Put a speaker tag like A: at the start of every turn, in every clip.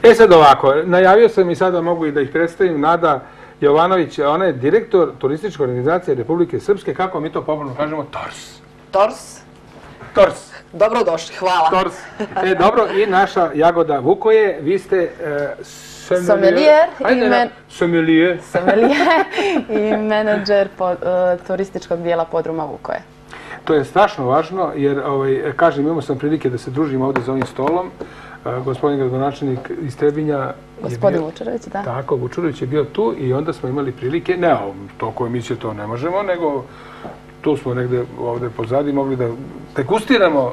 A: Sad ovako, najavio sam i sada mogu i da ih predstavim, Nada Jovanović, ona je direktor Turističke organizacije Republike Srpske, kako mi to popularno kažemo, TORS.
B: TORS?
A: TORS.
B: Dobrodošli, hvala.
A: TORS. Dobro, i naša Jagoda Vukoje, vi ste
C: sommelier i menadžer turističkog dijela podruma Vukoje.
A: To je strašno važno, jer, kažem, imao sam prilike da se družim ovdje za ovim stolom. Gospodin gradonačelnik iz Trebinja...
C: Gospodin Vučurović, da.
A: Tako, Vučurović je bio tu i onda smo imali prilike, ne, toliko emisije to ne možemo, nego tu smo negde ovdje pozadi mogli da degustiramo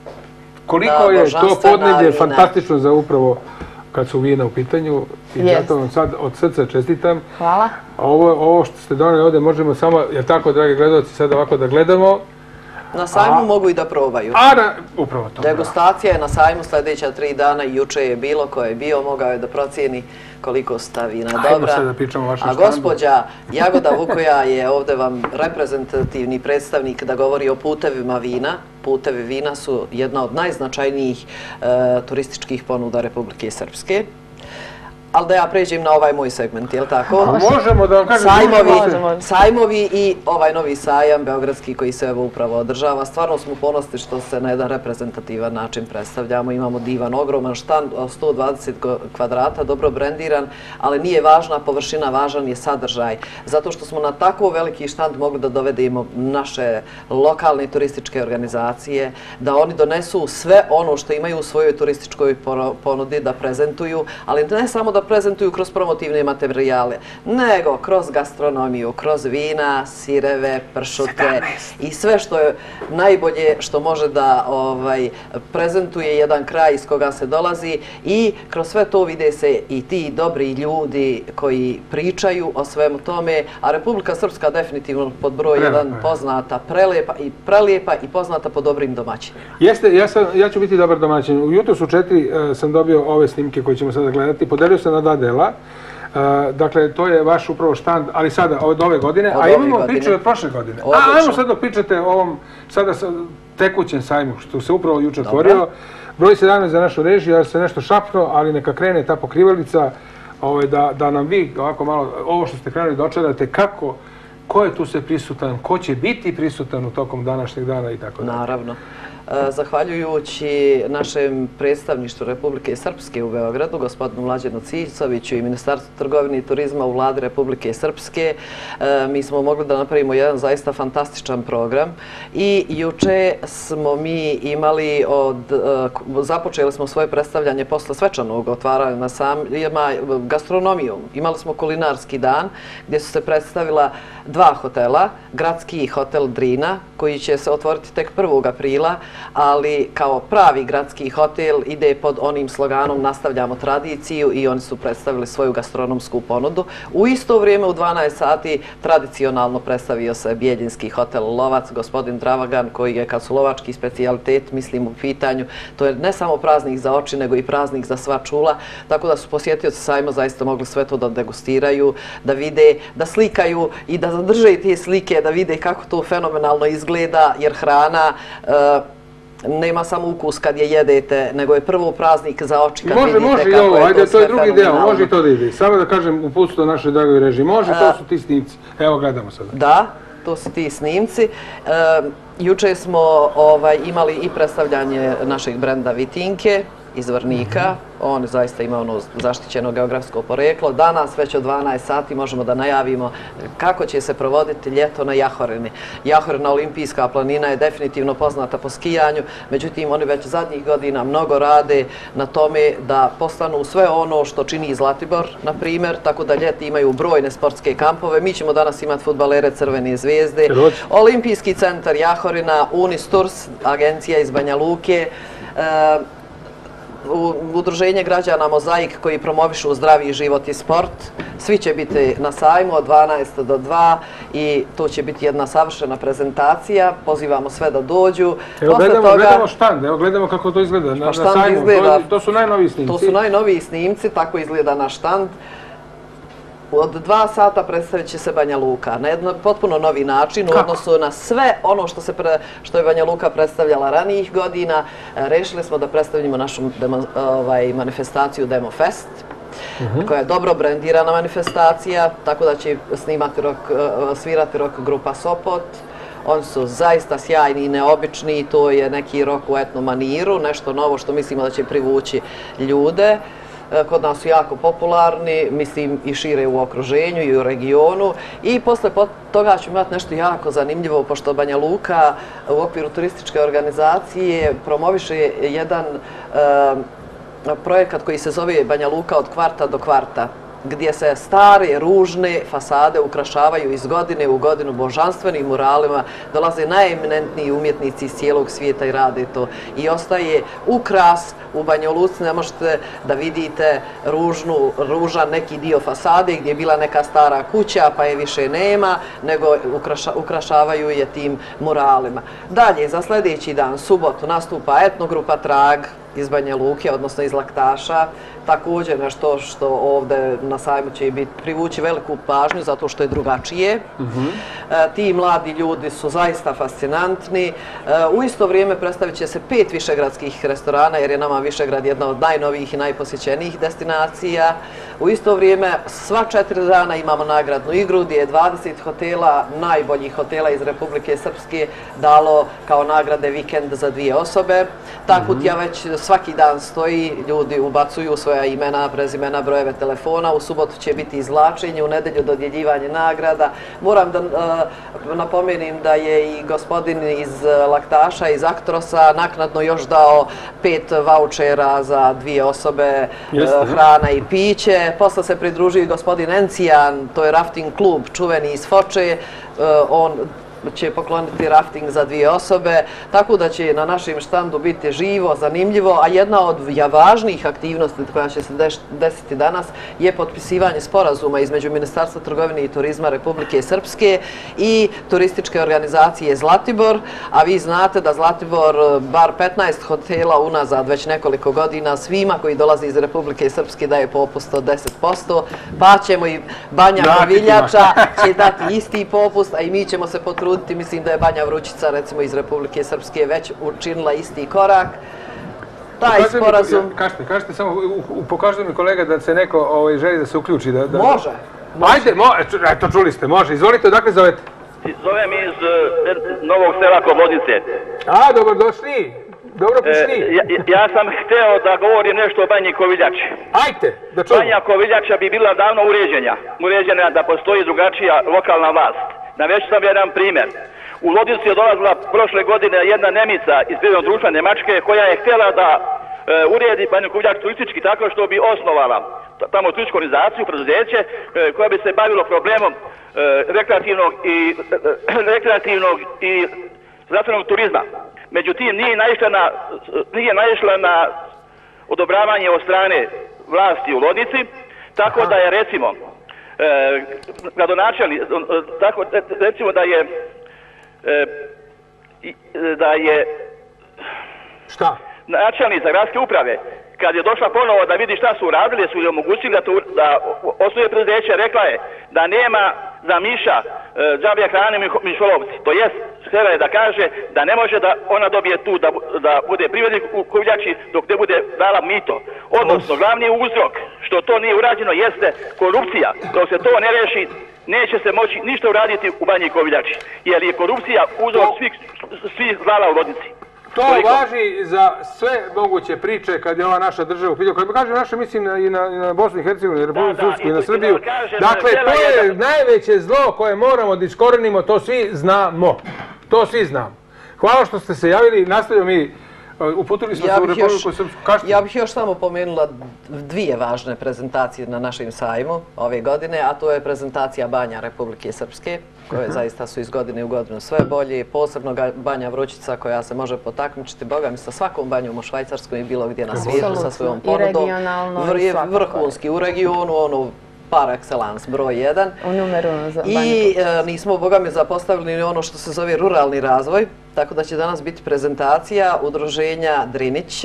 A: koliko je to podneblje fantastično za upravo kad su vina u pitanju. I zato vam sad od srca čestitam.
C: Hvala.
A: Ovo što ste doneli ovdje možemo samo, jer tako, dragi gledalci, sad ovako da gledamo.
B: Na sajmu mogu i da probaju.
A: Upravo to.
B: Degustacija je na sajmu sljedeća 3 dana i juče je bilo, ko je bio, mogao je da procijeni koliko sta vina dobra.
A: Ajmo sad da pričamo o vašem štandu.
B: A gospođa Jagoda Vukoja je ovdje vam reprezentativni predstavnik da govori o putevima vina. Putevi vina su jedna od najznačajnijih turističkih ponuda Republike Srpske. Ali da ja pređem na ovaj moj segment, je li tako?
A: Možemo da vam kažem...
B: Sajmovi i ovaj novi sajam beogradski koji se evo upravo održava. Stvarno smo ponosni što se na jedan reprezentativan način predstavljamo. Imamo divan, ogroman štand od 120 kvadrata, dobro brendiran, ali nije važna površina, važan je sadržaj. Zato što smo na tako veliki štand mogli da dovedemo naše lokalne turističke organizacije, da oni donesu sve ono što imaju u svojoj turističkoj ponudi da prezentuju, ali ne samo da prezentuju kroz promotivne materijale, nego kroz gastronomiju, kroz vina, sireve, pršute i sve što je najbolje što može da prezentuje jedan kraj iz koga se dolazi i kroz sve to vide se i ti dobri ljudi koji pričaju o svemu tome, a Republika Srpska definitivno pod broj 1 poznata, prelijepa i poznata po dobrim domaćinima.
A: Jeste, ja ću biti dobar domaćin. U jutru su 4 sam dobio ove snimke koje ćemo sada gledati. Podelio sam na 2 dela. Dakle, to je vaš upravo štand, ali sada od ove godine, a imamo priču od prošle godine. Ajmo sad da pričate o ovom sada tekućem sajmu, što se upravo juče otvorio. Broj 17 za našu režiju, ja se nešto šapno, ali neka krene ta pokrivalica, da nam vi ovako malo, ovo što ste krenuli da očarate, kako, ko je tu sve prisutan, ko će biti prisutan u tokom današnjeg dana i tako dalje.
B: Naravno. Zahvaljujući našem predstavništvu Republike Srpske u Beogradu, gospodinu Mlađanu Cicoviću i Ministarstvu trgovine i turizma u vladi Republike Srpske, mi smo mogli da napravimo jedan zaista fantastičan program i juče smo mi imali započeli smo svoje predstavljanje posle svečanog otvaranja na sajma gastronomijom. Imali smo kulinarski dan gdje su se predstavila 2 hotela, gradski hotel Drina koji će se otvoriti tek 1. aprila, ali kao pravi gradski hotel ide pod onim sloganom nastavljamo tradiciju i oni su predstavili svoju gastronomsku ponudu. U isto vrijeme u 12 sati tradicionalno predstavio se Bijeljinski hotel Lovac, gospodin Dravagan koji je kad su lovački specijalitet, mislim u pitanju, to je ne samo praznik za oči nego i praznik za sva čula, tako da su posjetioci sajma zaista mogli sve to da degustiraju, da vide, da slikaju i da zadrže te slike, da vide kako to fenomenalno izgleda, jer hrana nema samo ukus kad je jedete, nego je prvo praznik za oči kad vidite kako je to sve fenomenalno.
A: Može i ovo, ajde, to je drugi deo, može i to da ide. Samo da kažem uputstvo našoj dragoj režiji, može, to su ti snimci. Evo, gledamo sada.
B: Da, to su ti snimci. Juče smo imali i predstavljanje našeg brenda Vitinke iz Vrnika. On zaista ima ono zaštićeno geografsko poreklo. Danas već od 12 sati možemo da najavimo kako će se provoditi ljeto na Jahorini. Jahorina, olimpijska planina, je definitivno poznata po skijanju, međutim oni već zadnjih godina mnogo rade na tome da postanu sve ono što čini Zlatibor, na primjer, tako da ljeti imaju brojne sportske kampove. Mi ćemo danas imati fudbalere Crvene zvezde, Olimpijski centar Jahorina, Unisturs, agencija iz Banja Luke, Udruženje građana Mozaik koji promovišu zdravi život i sport. Svi će biti na sajmu od 12 do 2 i to će biti jedna savršena prezentacija. Pozivamo sve da dođu.
A: Gledamo štand, gledamo kako to izgleda na sajmu. To su najnoviji snimci.
B: To su najnoviji snimci, tako izgleda naš štand. Od 2 sata predstavit će se Banja Luka na jedan potpuno novi način u odnosu na sve ono što je Banja Luka predstavljala ranijih godina. Rešili smo da predstavljamo našu manifestaciju Demofest, koja je dobro brendirana manifestacija, tako da će svirati rock grupa Sopot. Oni su zaista sjajni i neobični, to je neki rock u etno maniru, nešto novo što mislimo da će privući ljude. Kod nas su jako popularni, mislim i šire u okruženju i u regionu. I posle toga ćemo imati nešto jako zanimljivo, pošto Banja Luka u okviru turističke organizacije promoviše jedan projekat koji se zove Banja Luka od kvarta do kvarta, gdje se stare, ružne fasade ukrašavaju iz godine u godinu božanstvenim muralima, dolaze najeminentniji umjetnici iz cijelog svijeta i rade to. I ostaje ukras u Banja Luci, ne možete da vidite ružan neki dio fasade gdje je bila neka stara kuća pa je više nema, nego ukrašavaju je tim muralima. Dalje, za sljedeći dan, subotu, nastupa etnogrupa Trag iz Banja Luke, odnosno iz Laktaša. Također nešto što ovdje na sajmu će privući veliku pažnju zato što je drugačije. Ti mladi ljudi su zaista fascinantni. U isto vrijeme predstavit će se 5 višegradskih restorana jer je nama Višegrad jedna od najnovijih i najposjećenijih destinacija. U isto vrijeme sva 4 dana imamo nagradnu igru gdje je 20 hotela, najboljih hotela iz Republike Srpske, dalo kao nagrade vikend za 2 osobe. Ta kutija već svaki dan stoji, ljudi ubacuju svoja imena, prezimena, brojeve telefona. U subotu će biti izvlačenje, u nedelju dodjeljivanje nagrada. Moram da napomenem da je i gospodin iz Laktaša, iz Aktrosa, naknadno još dao 5 vaučera za 2 osobe, hrana i piće. Posle se pridružio i gospodin Encijan, to je rafting klub, čuveni iz Foče. On će pokloniti rafting za 2 osobe, tako da će na našem štandu biti živo, zanimljivo, a jedna od važnijih aktivnosti koja će se desiti danas je potpisivanje sporazuma između Ministarstva trgovine i turizma Republike Srpske i turističke organizacije Zlatibor, a vi znate da Zlatibor bar 15 hotela unazad već nekoliko godina svima koji dolaze iz Republike Srpske daje popust od 10%, pa ćemo i Banja Koviljača će dati isti popust, a i mi ćemo se potruditi. Mislim da je Banja Vrućica, recimo iz Republike Srpske, već učinila isti korak. Taj sporazum...
A: Kažete samo, pokažite mi kolega da se neko želi da se uključi.
B: Može.
A: Ajde, eto čuli ste, može. Izvolite, odakle zovete?
D: Zovem iz Novog sela Kobodnice.
A: A, dobrodošli. Dobro prišli.
D: Ja sam hteo da govorim nešto o Banji Koviljači.
A: Ajte, da čujemo.
D: Banja Koviljača bi bila davno uređena da postoji drugačija lokalna vlast. Navešću sam jedan primjer. U Lodicu je dolazila prošle godine jedna Nemica iz Privrednog društva Nemačke koja je htjela da uredi Banju Koviljač turistički tako što bi osnovala tamo turističku organizaciju, preduzeće koja bi se bavilo problemom rekreativnog i zdravstvenog turizma. Međutim, nije naišla na odobravanje od strane vlasti u Lodici, tako da je recimo gradonačelnik, tako recimo da je
A: šta?
D: Načelnik za gradske uprave, kad je došla ponovo da vidi šta su uradili, su li omogućili da osnuje preduzeće, rekla je da nema za miša džabe hrane mišolovci. To jest, htjela je da kaže da ne može da ona dobije tu da bude privrednik u Koviljači dok ne bude dala mito. Odnosno, glavni uzrok što to nije urađeno jeste korupcija. Dok se to ne reši, neće se moći ništa uraditi u Banji Koviljači. Jer je korupcija uzrok svih zala u Lodici.
A: To važi za sve moguće priče kad je ova naša država u pitanju. Kad kažem naša, mislim i na Bosnu i Hercegovinu, Republiku Srpsku i na Srbiju. Dakle, to je najveće zlo koje moramo da iskorenimo, to svi znamo. To svi znamo. Hvala što ste se javili, nastavljamo mi. Uputili smo se u Republiku Srpsku.
B: Ja bih još samo pomenula 2 važne prezentacije na našem sajmu ove godine, a to je prezentacija Banja Republike Srpske, koje zaista su iz godine u godinu sve bolje, posebno Banja Vrućica koja se može potakmičiti, boga mi, sa svakom banjom u Švajcarskom i bilo gdje na svijetu sa svojom ponudom. Vrhunski u regionu, par excellence, broj 1.
C: U numeru za Banju.
B: I nismo, boga mi, zapostavili ni ono što se zove ruralni razvoj, tako da će danas biti prezentacija udruženja Drinić.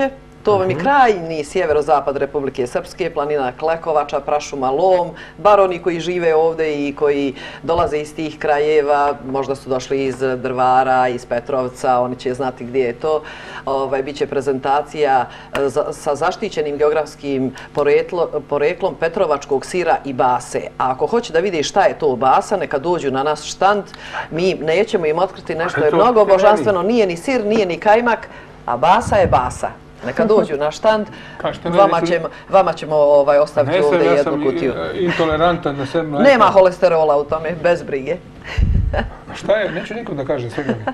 B: To vam je krajnji sjeverozapad Republike Srpske, planina Klekovača, prašuma Lom, bar oni koji žive ovdje i koji dolaze iz tih krajeva, možda su došli iz Drvara, iz Petrovca, oni će znati gdje je to. Biće prezentacija sa zaštićenim geografskim poreklom petrovačkog sira i base. A ako hoće da vidi šta je to basa, neka dođu na naš štand. Mi nećemo im otkriti nešto je mnogo božanstveno, nije ni sir, nije ni kajmak, a basa je basa. Neka dođu na štand, vama ćemo ostaviti ovdje jednu kutiju.
A: Ja sam intolerantan na sve mlijeka.
B: Nema holesterola u tome, bez brige.
A: Šta je? Neću nikom da kažem svega mi.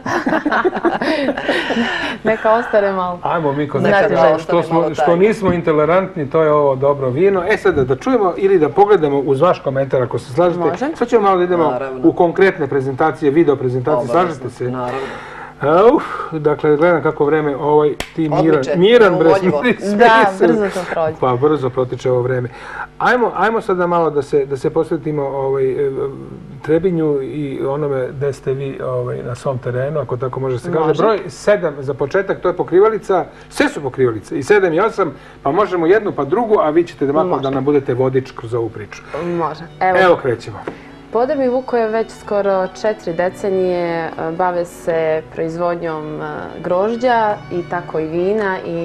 C: Neka ostane malo.
A: Ajmo mi kod neka, što nismo intolerantni, to je ovo dobro vino. Sada da čujemo ili da pogledamo uz vaš komentar ako se slažete. Sad ćemo malo da idemo u konkretne prezentacije, video prezentacije. Slažete se?
B: Naravno.
A: Dakle, gledam kako vreme ti miran brez.
C: Da, brzo to prođe.
A: Pa brzo protiče ovo vreme. Ajmo sada malo da se posvetimo Trebinju i onome gde ste vi na svom terenu, ako tako može se kaže. Broj 7 za početak, to je pokrivalica, sve su pokrivalice, i 7 i 8, pa možemo jednu pa drugu, a vi ćete da nam budete vodič kroz ovu priču.
C: Može.
A: Evo krećemo.
C: Podebni Vukoje već skoro 4 decenije bave se proizvodnjom grožđa i tako i vina i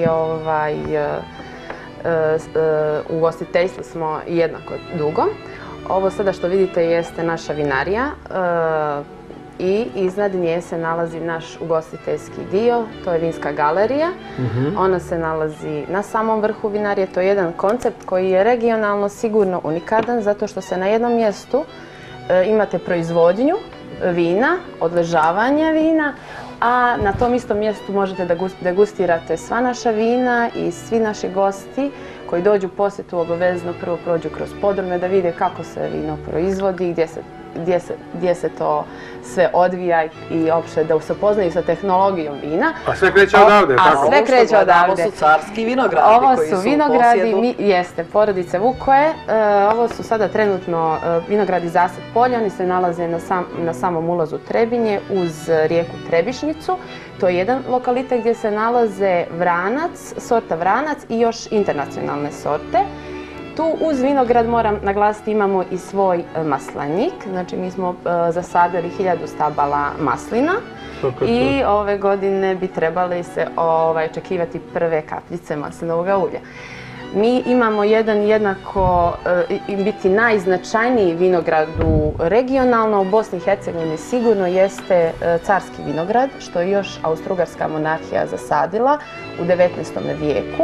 C: ugostiteljstvo smo jednako dugo. Ovo sada što vidite jeste naša vinarija i iznad nje se nalazi naš ugostiteljski dio, to je vinska galerija. Ona se nalazi na samom vrhu vinarije, to je jedan koncept koji je regionalno sigurno unikadan zato što se na jednom mjestu imate proizvodnju vina, odležavanje vina, a na tom istom mjestu možete da degustirate sva naša vina i svi naši gosti koji dođu u posjetu obavezno prvo prođu kroz podrume da vide kako se vino proizvodi, gdje se to sve odvija i opšte da se upoznaju sa tehnologijom vina.
A: A sve kreće odavde, tako?
C: A sve kreće odavde.
B: Ovo su carski vinogradi koji su u posjedu.
C: Ovo su vinogradi, jeste, porodice Vukoje. Ovo su sada trenutno vinogradi Zasad polja, oni se nalaze na samom ulazu Trebinje uz rijeku Trebišnicu. To je jedan lokalitet gdje se nalaze vranac, sorta vranac i još internacionalne sorte. Tu uz vinograd, moram naglasiti, imamo i svoj maslenik. Znači mi smo zasadili 1000 stabala maslina i ove godine bi trebali se očekivati prve kapljice maslinovog ulja. Mi imamo jedan jednako biti najznačajniji vinograd regionalno u Bosni i Hercegovini sigurno jeste carski vinograd, što je još Austro-Ugarska monarhija zasadila u 19. vijeku.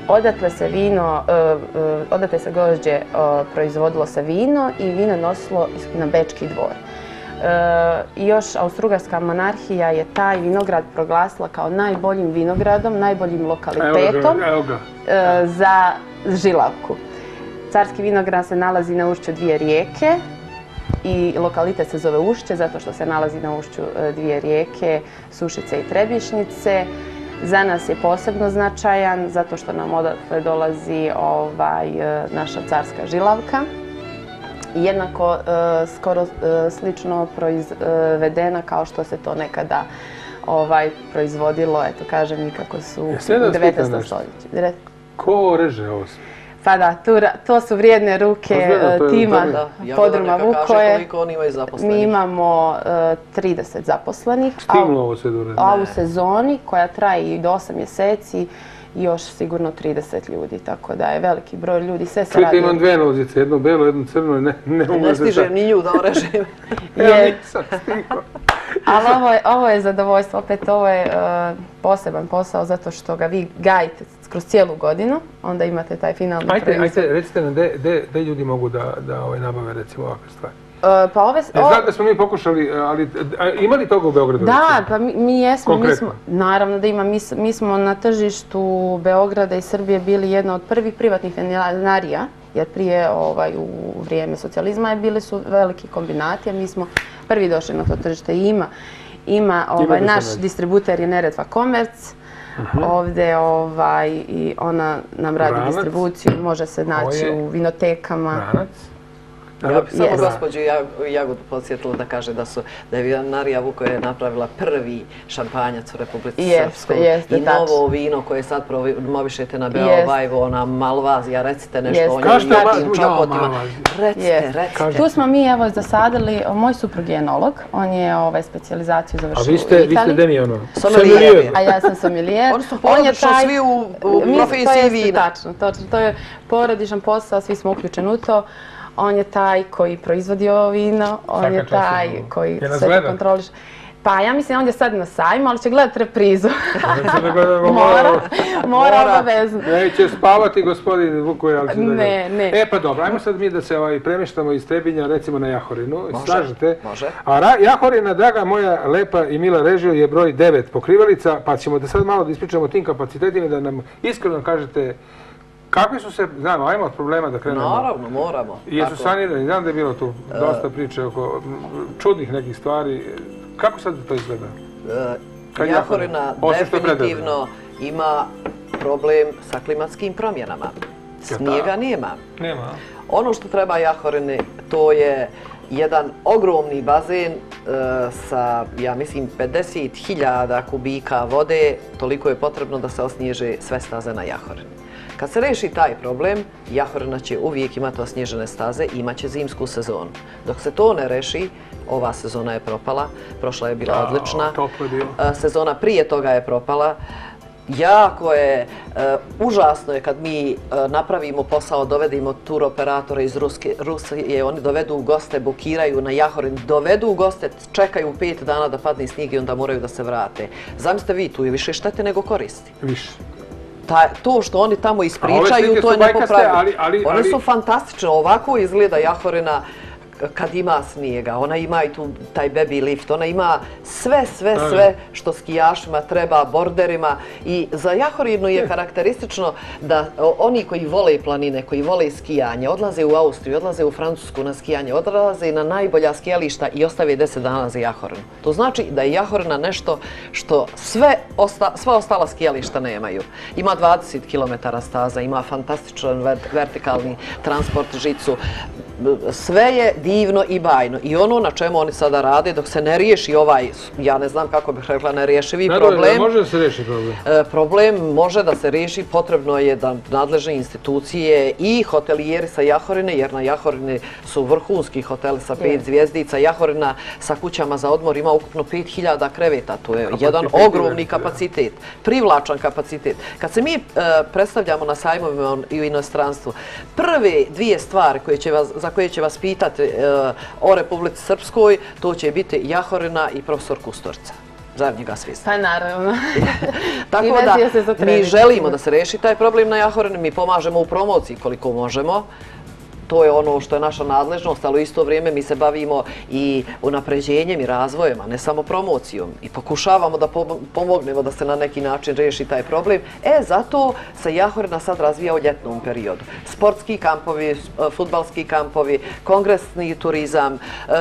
C: Odatle se grožđe proizvodilo sa vino i vino nosilo na Bečki dvor. Još Austro-Ugarska monarhija je taj vinograd proglasila kao najboljim vinogradom, najboljim lokalitetom za žilavku. Carski vinograd se nalazi na ušću 2 rijeke i lokalitet se zove Ušće zato što se nalazi na ušću 2 rijeke, Sušice i Trebišnice. Za nas je posebno značajan zato što nam odatle dolazi naša carska žilavka. Jednako skoro slično proizvedena kao što se to nekada proizvodilo, eto kažem i kako su u 19. stoljeću.
A: Ko reže ovo sve?
C: Pa da, to su vrijedne ruke tima podruma Vukoje.
B: Koliko oni imaju zaposlenih?
C: Mi imamo 30 zaposlenih.
A: Stiglo ovo sve dobro.
C: A u sezoni koja traje i do 8 mjeseci još sigurno 30 ljudi, tako da je veliki broj ljudi, sve se radi.
A: Čujte, imam 2 nozice, jedno belo, jedno crno,
B: ne stižem ni nju da orežem.
A: Ja nisam stigao.
C: Ali ovo je zadovoljstvo, opet ovo je poseban posao zato što ga vi gajite kroz cijelu godinu, onda imate taj finalni proizvod.
A: Ajde, recite nam gde ljudi mogu da nabave recimo ovakve stvari? Znam da smo mi pokušali, ali ima li toga u Beogradu?
C: Da, pa mi jesmo.
A: Konkretno?
C: Naravno da ima. Mi smo na tržištu Beograda i Srbije bili jedna od prvih privatnih vinarija, jer prije u vrijeme socijalizma bili su veliki kombinati, a mi smo prvi došli na to tržište i ima naš distributer je Neretva Komerc. Ovdje i ona nam radi distribuciju, može se naći u vinotekama.
A: Vranac?
B: Ja bih samo gospođu Jagodu podsjetila da kaže da je vinarija Vukoje napravila prvi šampanjac u Republici Srpskoj i novo vino koje sad promovišete na Beovajvu, ona Malvazija, recite nešto o njim čokotima. Recite.
C: Tu smo mi evo zasadili, moj suprug je enolog, on je specijalizaciju završio u
A: Italiji. A vi ste demiono?
B: Sommelier.
C: A ja sam sommelier.
B: Oni su porodično svi u profesiji vina.
C: Točno, to je porodičan posao, svi smo uključeni u to. On je taj koji proizvodi ovo vino, on je taj koji sve to kontroliš. Pa ja mislim on je sad na sajmu, ali će gledati reprizu. Mora obavezno.
A: Neće spavati gospodin Vukoje, ali će da gleda.
C: Ne.
A: Pa dobro, ajmo sad mi da se premještamo iz Trebinja recimo na Jahorinu.
B: Može.
A: A Jahorina, draga moja lepa i mila režija, je broj 9 pokrivalica, pa ćemo da sad malo da ispričamo o tim kapacitetima da nam iskreno kažete kakvi su se, znamo, ajmo od problema da krenemo.
B: Naravno, moramo.
A: Jesu sanirani, znam da je bilo tu dosta priče oko čudnih nekih stvari. Kako sad to izgleda?
B: Jahorina definitivno ima problem sa klimatskim promjenama. Snijega nema. Ono što treba Jahorini, to je jedan ogromni bazen sa, ja mislim, 50.000 kubika vode. Toliko je potrebno da se osnježe sve staze na Jahorini. Kad se reši taj problem, Jahorina će uvijek imati osnježene staze i imat će zimsku sezonu. Dok se to ne reši, ova sezona je propala, prošla je bila odlična, sezona prije toga je propala. Jako je, užasno je kad mi napravimo posao, dovedimo turoperatore iz Rusije, oni dovedu goste, bukiraju na Jahorin, dovedu goste, čekaju 5 dana da padne snijeg i onda moraju da se vrate. Zamislite vi, tu je više štete nego koristi.
A: Više.
B: To što oni tamo ispričaju, to je nepopravljivo. One su fantastične, ovako izgleda Jahorina kad ima snijega, ona ima i tu taj baby lift, ona ima sve što skijašima treba, borderima i za Jahorinu je karakteristično da oni koji vole planine, koji vole skijanje, odlaze u Austriju, odlaze u Francusku na skijanje, odlaze na najbolja skijališta i ostave 10 dana za Jahorinu. To znači da je Jahorina nešto što sva ostala skijališta nemaju. Ima 20 km staza, ima fantastičan vertikalni transport, žicu, sve je divno i bajno. I ono na čemu oni sada rade, dok se ne riješi ovaj, ja ne znam kako bih rekla, nerješivi problem.
A: Može da se riješi problem?
B: Problem može da se riješi, potrebno je da nadležne institucije i hotelijeri sa Jahorine, jer na Jahorini su vrhunski hoteli sa 5 zvjezdica. Jahorina sa kućama za odmor ima ukupno 5000 kreveta, to je jedan ogromni kapacitet, privlačan kapacitet. Kad se mi predstavljamo na sajmovima u inostranstvu, prve 2 stvari za koje će vas pitati o Republici Srpskoj, to će biti Jahorina i profesor Kustorica. Za njega svi ste.
C: Pa naravno.
B: Tako da mi želimo da se reši taj problem na Jahorini, mi pomažemo u promociji koliko možemo. To je ono što je naša nadležnost, ali u isto vrijeme mi se bavimo i unapređenjem i razvojem, a ne samo promocijom. I pokušavamo da pomognemo da se na neki način riješi taj problem. Zato se Jahorina sad razvija u ljetnom periodu. Sportski kampovi, fudbalski kampovi, kongresni turizam,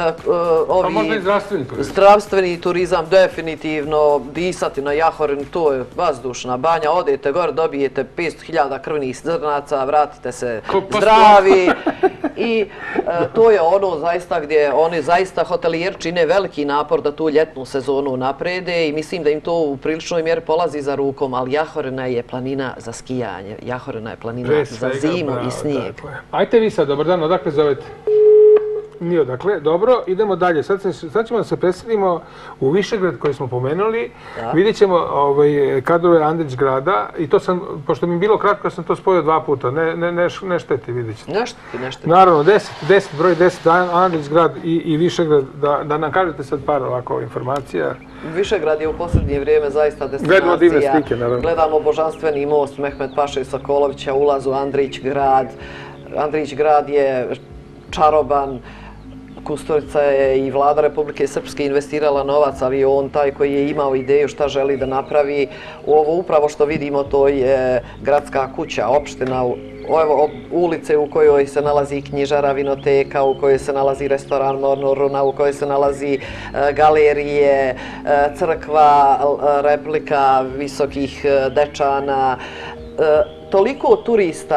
B: zdravstveni turizam, definitivno disati na Jahorin, to je vazdušna banja, odete gore, dobijete 500.000 krvnih zrnaca, vratite se zdravi. I to je ono zaista gdje oni zaista hotelijeri čine veliki napor da tu ljetnu sezonu naprede i mislim da im to u priličnoj mjeri polazi za rukom, ali Jahorina je planina za skijanje, Jahorina je planina za zimu i snijeg.
A: Ajte vi sad, dobar dan, odakle zovete? Nije odakle, dobro, idemo dalje. Sad ćemo da se preselimo u Višegrad koji smo pomenuli. Vidjet ćemo kadrove Andrić grada i to sam, pošto mi je bilo kratko, sam to spojio 2 puta. Ne šteti, vidjet ćete.
B: Ne šteti.
A: Naravno, broj 10, Andrić grad i Višegrad, da nam kažete sad par ovako informacija.
B: Višegrad je u posljednje vrijeme zaista destinacija. Gledamo božanstveni most Mehmet Paše Sokolovića, ulaz u Andrić grad. Andrić grad je čaroban. Kustorica je i vlada Republike Srpske investirala novac, ali on taj koji je imao ideju šta želi da napravi. Ovo upravo što vidimo, to je gradska kuća, opština, ulice u kojoj se nalazi knjižara, vinoteka, u kojoj se nalazi restoran Mornoruna, u kojoj se nalazi galerije, crkva, replika visokih Dečana. Toliko turista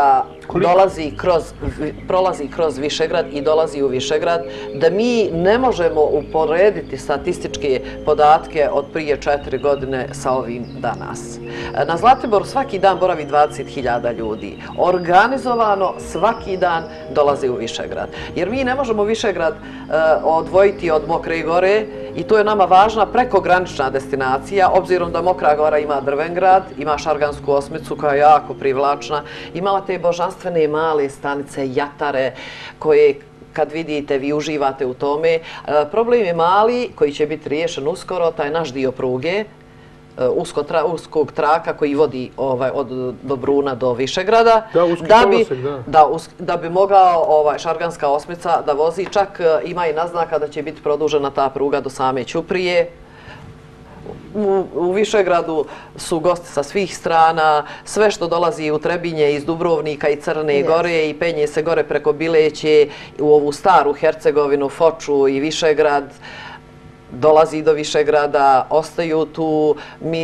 B: prolazi kroz Višegrad i dolazi u Višegrad, da mi ne možemo uporediti statističke podatke od prije 4 godine sa ovim danas. Na Zlatiboru svaki dan boravi 20.000 ljudi. Organizovano svaki dan dolazi u Višegrad. Jer mi ne možemo Višegrad odvojiti od Mokre Gore i to je nama važna prekogranična destinacija, obzirom da Mokra Gora ima Drvengrad, ima Šargansku osmicu koja je jako privlačna, ima te božanstvene male stanice, jatare, koje kad vidite vi uživate u tome. Problem je mali koji će biti riješen uskoro, taj naš dio pruge, uskog traka koji vodi od Dobruna do Višegrada, da bi mogao Šarganska osmica da vozi. Čak ima i naznaka da će biti produžena ta pruga do same Ćuprije. U Višegradu su gosti sa svih strana, sve što dolazi u Trebinje iz Dubrovnika i Crne Gore i penje se gore preko Bileće u ovu staru Hercegovinu, Foču i Višegrad, dolazi do Višegrada, ostaju tu.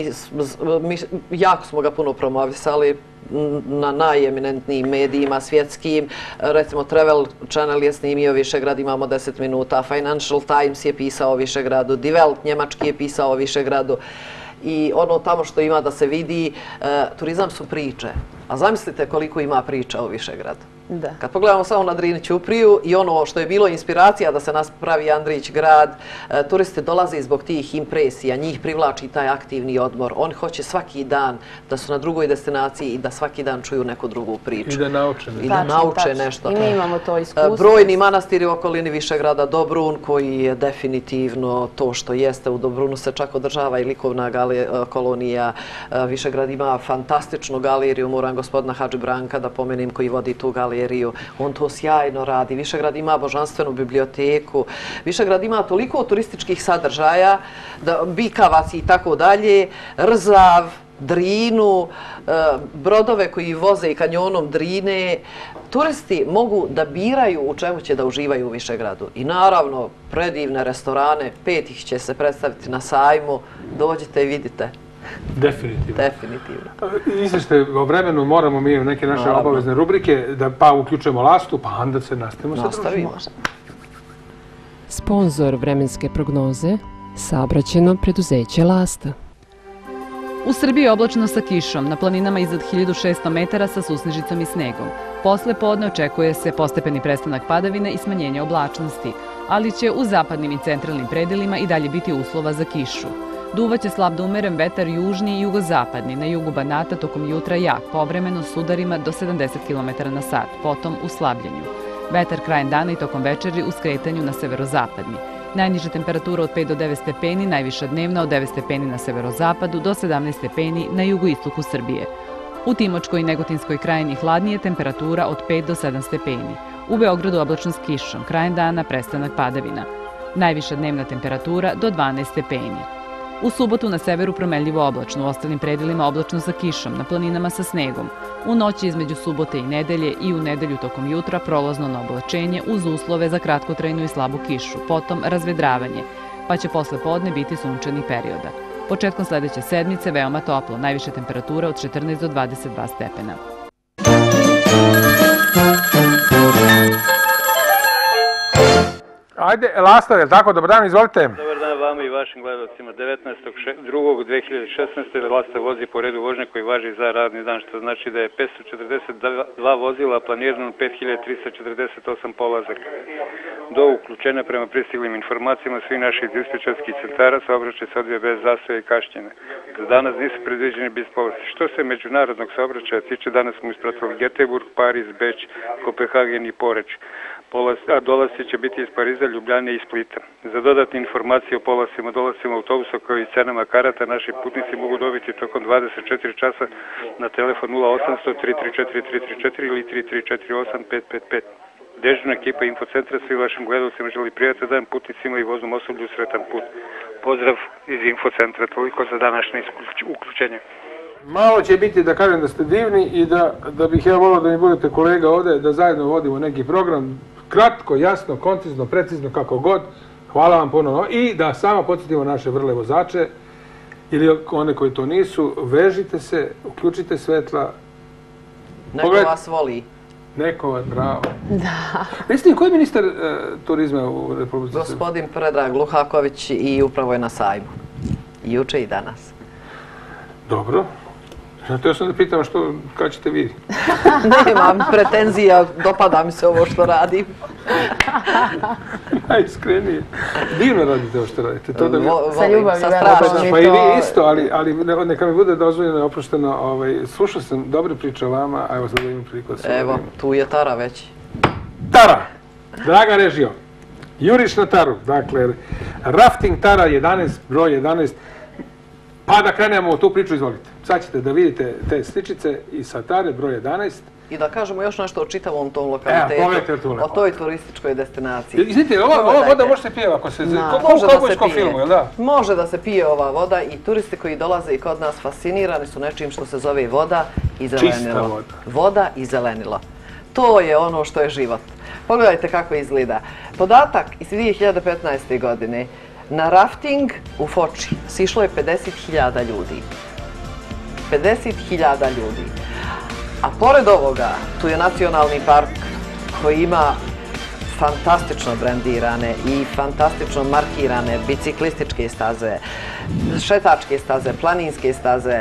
B: Jako smo ga puno promovisali na najeminentnijim medijima svjetskim. Recimo Travel Channel je snimio Višegrad, imamo 10 minuta. Financial Times je pisao o Višegradu. Die Welt njemački je pisao o Višegradu. I ono tamo što ima da se vidi, turizam su priče. A zamislite koliko ima priča o Višegradu. Kad pogledamo samo na Drini Ćupriju i ono što je bilo inspiracija da se pravi Andrić grad, turisti dolaze zbog tih impresija, njih privlači taj aktivni odmor. Oni hoće svaki dan da su na drugoj destinaciji i da svaki dan čuju neku drugu priču.
A: I da nauče nešto.
B: I da nauče nešto.
C: I mi imamo to iskustvo.
B: Brojni manastiri u okolini Višegrada, Dobrun, koji je definitivno to što jeste. U Dobrunu se čak održava i likovna kolonija. Višegrad ima fantastičnu galeriju, moram gospodina Hadži Branka da pomenem, koji vodi tu galeriju. On to sjajno radi. Višegrad ima božanstvenu biblioteku. Višegrad ima toliko turističkih sadržaja, Bikavac i tako dalje, Rzav, Drinu, brodove koji voze i kanjonom Drine. Turisti mogu da biraju u čemu će da uživaju u Višegradu. I naravno, predivne restorane, 5 ih će se predstaviti na sajmu. Dođite i vidite.
A: Definitivno. Izvešte o vremenu, moramo mi u neke naše obavezne rubrike da pa uključujemo lastu, pa onda se nastavimo sa družimo.
E: Sponzor vremenske prognoze, saobraćajno preduzeće Lasta.
F: U Srbiji je oblačno sa kišom, na planinama iznad 1600 metara sa susnežicom i snegom. Posle podne očekuje se postepeni prestanak padavine i smanjenje oblačnosti, ali će u zapadnim i centralnim predelima i dalje biti uslova za kišu. Duvaće slab do umeren vetar južni i jugozapadni, na jugu Banata tokom jutra jak, povremeno s udarima do 70 km/h, potom u slabljenju. Vetar krajem dana i tokom večeri u skretanju na severozapadni. Najniža temperatura od 5 do 9 stepeni, najviša dnevna od 9 stepeni na severozapadu do 17 stepeni na jugoistoku Srbije. U Timočkoj i Negotinskoj krajini hladnije, temperatura od 5 do 7 stepeni. U Beogradu oblačno s kišom, krajem dana prestanak padavina. Najviša dnevna temperatura do 12 stepeni. U subotu na severu promenljivo oblačno, u ostalim predelima oblačno sa kišom, na planinama sa snegom. U noći između subote i nedelje i u nedelju tokom jutra prolazno na oblačenje uz uslove za kratkotrajnu i slabu kišu, potom razvedravanje, pa će posle podne biti sunčanih perioda. Početkom sledeće sedmice veoma toplo, najviše temperatura od 14 do 22 stepena.
A: Ajde, Lasta, je li tako? Dobar dan, izvolite.
G: Dobar dan vama i vašim gledalcima. 19.2.2016. Lasta vozi po redu vožnje koji važi za radni dan, što znači da je 542 vozila planirano 5348 polazaka. Do uključenja prema pristiglim informacijama svih naših dispečerskih centara saobraćaj se odvija bez zastoja i kašnjenja. Za danas nisu predviđeni bez polazaka. Što se međunarodnog saobraćaja tiče, danas smo ispratili Göteborg, Pariz, Beč, Kopenhagen i Poreč. Dolasci će biti iz Pariza, Ljubljane i Splita. Za dodatne informacije o polascima, dolascima autobusa kao i cenama karata naši putnici mogu dobiti tokom 24 časa na telefon 0800 334 334 ili 3348 555. Dežurna ekipa Infocentra svim vašim gledalcima želi prijatan dan putnicima i voznom osoblju sretan put. Pozdrav iz Infocentra, toliko za današnje uključenje.
A: Malo će biti da kažem da ste divni i da bih ja volio da mi budete kolega ovde, da zajedno vodimo neki program. Kratko, jasno, koncizno, precizno, kako god. Hvala vam puno. I da samo podsjetimo naše vrle vozače ili one koji to nisu, vežite se, uključite svetla.
B: Neko vas voli.
A: Nekovac, bravo.
C: Da.
A: Recite, koji je ministar turizma u Republici Srbiji?
B: Gospodin Predrag Luhaković i upravo je na sajmu. Juče i danas.
A: Dobro. Htio sam da pitam kada ćete vi?
B: Nemam pretenzija, dopada mi se ovo što radim.
A: Najiskrenije. Divno radite ovo što radite.
C: Sa ljubavlju.
A: Pa i vi isto, ali neka mi bude dozvoljeno i oprošteno. Slušao sam dobre priče o vama, a evo sad da imam priliku da se
B: Evo,
A: radim.
B: tu je Tara već.
A: Tara! Draga režio, juriš na Taru. Dakle, rafting Tara 11, broj 11. Pa da krenemo u tu priču, izvolite. Sad ćete da vidite te sličice i sa Tare, broj 11.
B: I da kažemo još nešto o čitavom tom lokalitetu, o toj turističkoj destinaciji.
A: Izvite, ova voda može se pije ako se...
B: Može da se pije.
A: Filmu, jel da?
B: Može da se pije ova voda i turisti koji dolaze i kod nas fascinirani su nečim što se zove voda i zelenilo.
A: Čista voda.
B: Voda i zelenilo. To je ono što je život. Pogledajte kako izgleda. Podatak iz 2015. godine. Na rafting u Foči sišlo je 50.000 ljudi. 50.000 ljudi. A pored ovoga, tu je nacionalni park koji ima fantastično brendirane i fantastično markirane biciklističke staze, šetačke staze, planinske staze,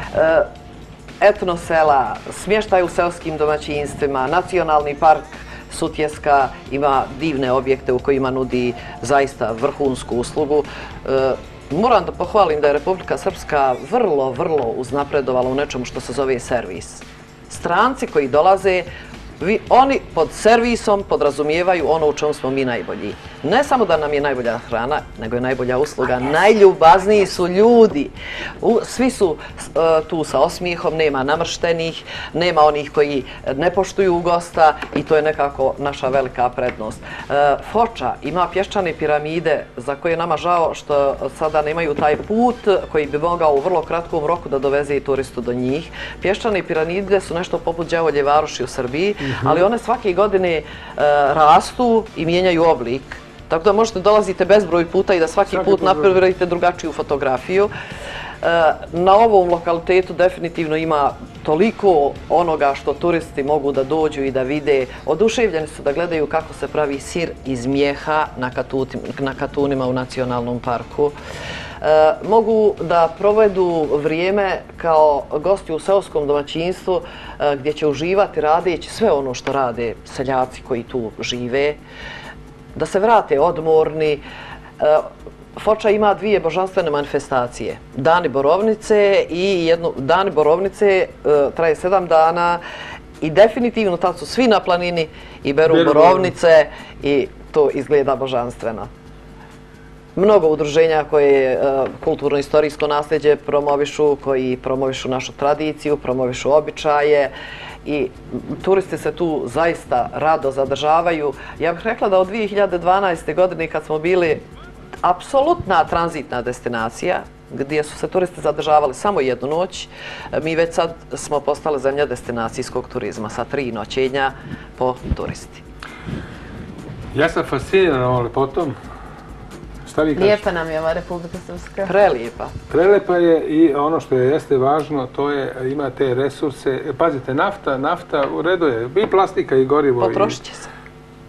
B: etno sela, smještaj u seoskim domaćinstvima, nacionalni park Sutjeska ima divne objekte u kojima nudi zaista vrhunsku uslugu. Moram da pohvalim da je Republika Srpska vrlo uznapredovala u nečemu što se zove servis. Stranci koji dolaze, oni pod servisom podrazumijevaju ono u čemu smo mi najbolji. Ne samo da nam je najbolja hrana, nego je najbolja usluga. Najljubazniji su ljudi. Svi su tu sa osmijehom, nema namrštenih, nema onih koji ne poštuju gosta i to je nekako naša velika prednost. Foča ima pješčane piramide za koje je nama žao što sada nemaju taj put koji bi mogao u vrlo kratkom roku da doveze i turistu do njih. Pješčane piramide su nešto poput Đavolje varoši u Srbiji, ali one svake godine rastu i mijenjaju oblik. Tako da možete dolazite bezbroj puta i da svaki put napravite drugačiju fotografiju. Na ovom lokalitetu definitivno ima toliko onoga što turisti mogu da dođu i da vide. Oduševljeni su da gledaju kako se pravi sir iz mjeha na katunima u nacionalnom parku. Mogu da provedu vrijeme kao gosti u seoskom domaćinstvu gdje će uživati radeći sve ono što rade seljaci koji tu žive, da se vrate odmorni. Foča ima dvije božanstvene manifestacije. Dani Borovnice i Dani Borovnice traje 7 dana i definitivno tad su svi na planini i beru borovnice i to izgleda božanstveno. Mnogo udruženja koje kulturno-istorijsko nasljeđe promovišu, koji promovišu našu tradiciju, promovišu običaje i turisti se tu zaista rado zadržavaju. Ja bih rekla da od 2012. godine kad smo bili apsolutna tranzitna destinacija, gdje su se turisti zadržavali samo jednu noć, mi već sad smo postali zemlja destinacijskog turizma sa 3 noćenja po turisti.
A: Ja sam fasciniran ovom lepotom.
C: Lijepa nam je ova Republika Srpska.
B: Prelijepa.
A: Prelepa je i ono što jeste važno, to je ima te resurse. Pazite, nafta u redu je, i plastika i gorivo.
B: Potrošit će se.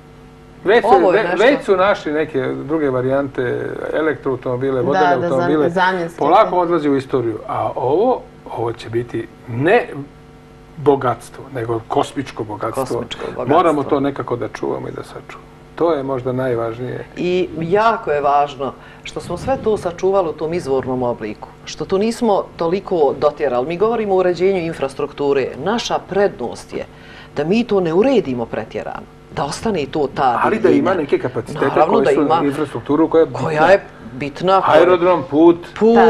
A: Već su našli neke druge varijante, elektroautomobile, vodene automobile. Polako odlazi u istoriju. A ovo će biti ne bogatstvo, nego kosmičko bogatstvo. Moramo to nekako da čuvamo i da sačuvamo. To je možda najvažnije.
B: I jako je važno što smo sve to sačuvali u tom izvornom obliku. Što tu nismo toliko dotjerali. Mi govorimo o uređenju infrastrukture. Naša prednost je da mi to ne uredimo pretjerano. Da ostane to ta divljenja.
A: Ali da ima neke kapacitete koje su infrastrukturu koja je
B: bitna.
A: Aerodrom, put,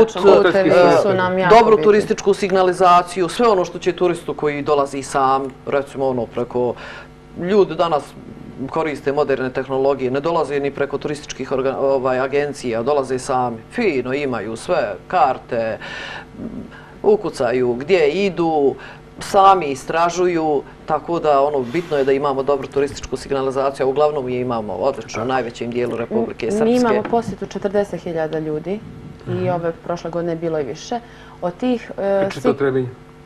B: dobru turističku signalizaciju, sve ono što će turistu koji dolazi sam, recimo ono preko ljudi danas koriste moderne tehnologije, ne dolaze ni preko turističkih agencija, dolaze sami, fino imaju sve, karte, ukucaju gdje idu, sami istražuju, tako da bitno je da imamo dobru turističku signalizaciju, a uglavnom je imamo odlično u najvećem dijelu Republike Srpske.
C: Mi imamo posjetu 40.000 ljudi i ove prošle godine je bilo i više. Od tih...
A: Čito Trebinje?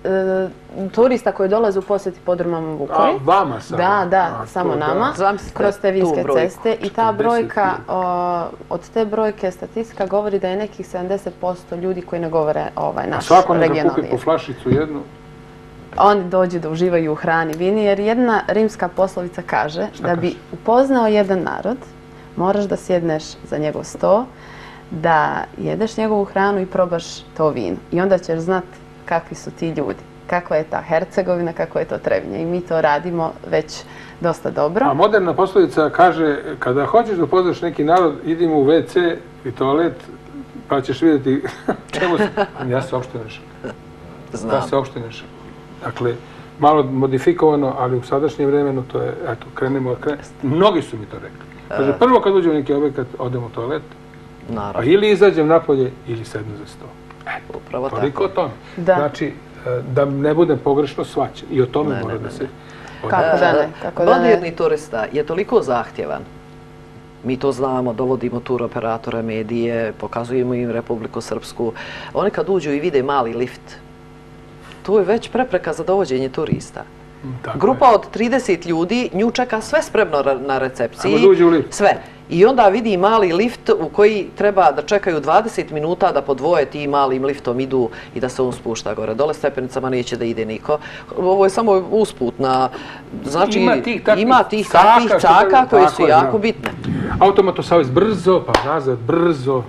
C: turista koji dolaze u posjeti podrumama Vukovi.
A: A, vama samo?
C: Da, samo nama, kroz te vinske ceste. I ta brojka, od te brojke statistika govori da je nekih 70% ljudi koji ne govore naš regionalni jezik.
A: Svako neka kupi po flašicu jednu?
C: Oni dođu da uživaju u hrani vini, jer jedna rimska poslovica kaže da bi upoznao jedan narod, moraš da sjedneš za njegov sto, da jedeš njegovu hranu i probaš to vino. I onda ćeš znati kakvi su ti ljudi, kakva je ta Hercegovina, kako je to Trebinje. I mi to radimo već dosta dobro.
A: A moderna poslovica kaže, kada hoćeš da upoznaš neki narod, idimo u WC i toalet, pa ćeš vidjeti čemu se... Ja se uopšte ne šalim. Ja se uopšte ne šalim. Dakle, malo modifikovano, ali u sadašnjem vremenu to je, eto, krenemo. Mnogi su mi to rekli. Kaže, prvo kad uđem u neki objekat, odem u toalet, a ili izađem napolje, ili sednem za sto.
B: Upravo tako.
A: Toliko o tome. Znači, da ne budem pogrešno shvaćen. I o tome mora da se...
C: Kako da ne.
B: Moderni turista je toliko zahtjevan. Mi to znamo, dovodimo tur operatore, medije, pokazujemo im Republiku Srpsku. Oni kad uđu i vide mali lift, to je već prepreka za dovođenje turista. Grupa od 30 ljudi, nju čeka sve spremno na recepciji. Sve. I onda vidi mali lift u koji treba da čekaju 20 minuta da po dvoje ti malim liftom idu i da se on spušta gore. Dole stepenicama neće da ide niko. Ovo je samo usputna. Znači, ima tih takvih caka koji su jako bitne.
A: Automotosavez brzo, pa nazad brzo.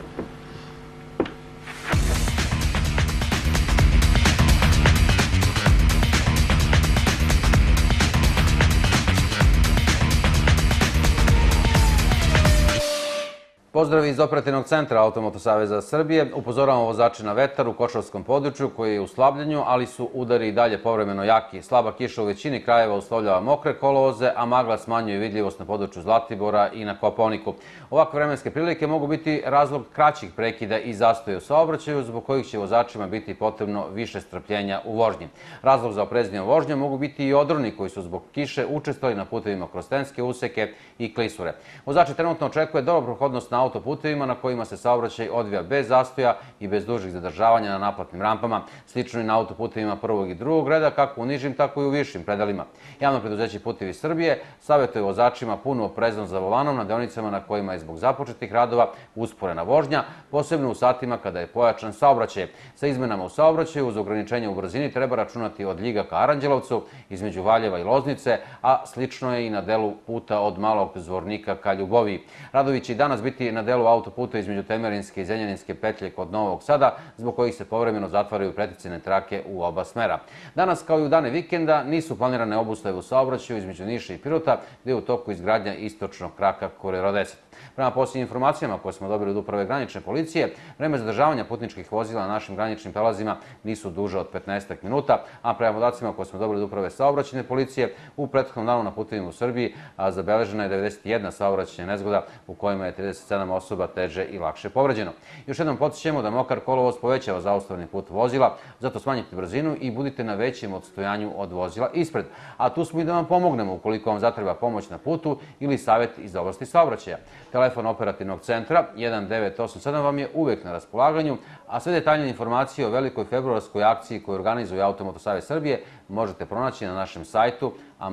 H: Pozdrav iz operativnog centra Automotosaveza Srbije. Upozoravamo vozače na vetar u Košavskom području koji je u slabljenju, ali su udari i dalje povremeno jaki. Slaba kiša u većini krajeva uslovljava mokre kolovoze, a magla smanjuje vidljivost na području Zlatibora i na Kopaoniku. Ovakve vremenske prilike mogu biti razlog kraćih prekida i zastoja u saobraćaju, zbog kojih će vozačima biti potrebno više strpljenja u vožnji. Razlog za opreznijom vožnjom mogu biti i odroni koji su zbog kiše učestvovali na putevima kroz stenske useke i klisure. Vozači trenutno očekuje dobro prohodnost na autoputevima na kojima se saobraćaj odvija bez zastoja i bez dužih zadržavanja na naplatnim rampama, slično i na autoputevima prvog i drugog reda, kako u nižim, tako i u višim predelima. Javno preduzeće Putevi Srbije savjetuje vozačima punu opreznost za volanom na deonicama na kojima je zbog započetih radova usporena vožnja, posebno u satima kada je pojačan saobraćaj. Sa izmenama u saobraćaju uz ograničenje u brzini treba računati od Ljiga ka Aranđelovcu, između Valjeva i Loznice, a slično je i na delu puta od Malog Zvornika ka Ljuboviji. Radovi će i danas biti na delu autoputa između Temerinske i Zrenjaninske petlje kod Novog Sada, zbog kojih se povremeno zatvaraju preticene trake u oba smera. Danas, kao i u dane vikenda, nisu planirane obustave u saobraćaju između Niša i Pirota, gdje je u toku izgradnja istočnog kraka Koridora 10. Prema posljednjim informacijama koje smo dobili od Uprave granične policije, vreme zadržavanja putničkih vozila na našim graničnim prelazima nisu duže od 15 minuta, a prema podacima koje smo dobili od Uprave saobraćajne policije, u prethodnom danu na putevima u Srbiji zabeležena je 91 saobraćajna nezgoda u kojima je 37 osoba teže i lakše povređeno. Još jednom podsjećamo da mokar kolovoz povećava zaustavni put vozila, zato smanjite brzinu i budite na većem odstojanju od vozila ispred. A tu smo i da vam pomognemo ukoliko vam zatreba pomoć na putu ili savjet iz oblasti saobraćaja. Telefon operativnog centra 1987 vam je uvek na raspolaganju, a sve detaljne informacije o velikoj februarskoj akciji koju organizuje Automotosavez Srbije možete pronaći na našem sajtu